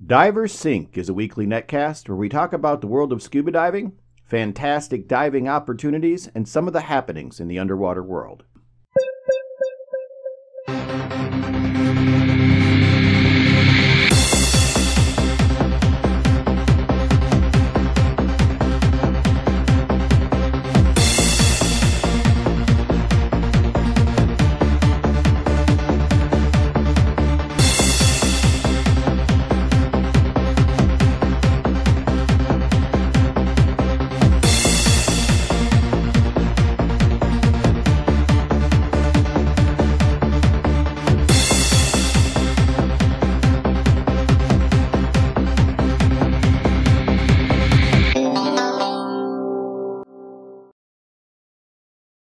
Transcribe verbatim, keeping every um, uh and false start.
DiverSync is a weekly netcast where we talk about the world of scuba diving, fantastic diving opportunities, and some of the happenings in the underwater world.